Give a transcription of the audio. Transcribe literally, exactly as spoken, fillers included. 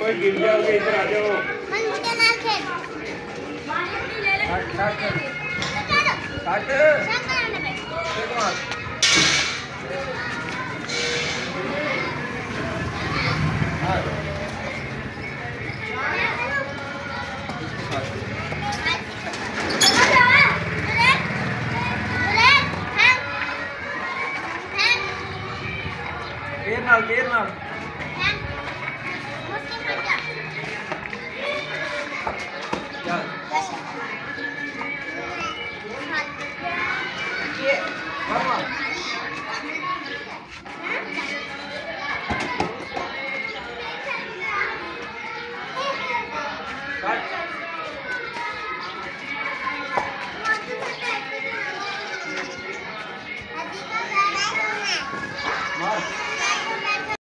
کوئی گر جاؤ گے ادھر آ جاؤ پیر نال پیر نال